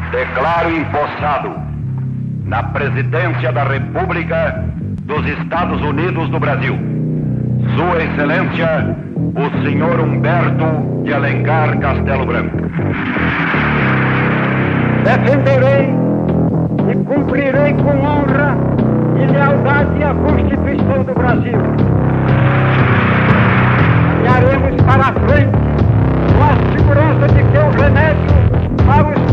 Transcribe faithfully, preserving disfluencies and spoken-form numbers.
Declaro empossado na presidência da República dos Estados Unidos do Brasil Sua Excelência, o senhor Humberto de Alencar Castelo Branco. Defenderei e cumprirei com honra e lealdade a Constituição do Brasil. Caminharemos para a frente com a segurança de que o remédio para os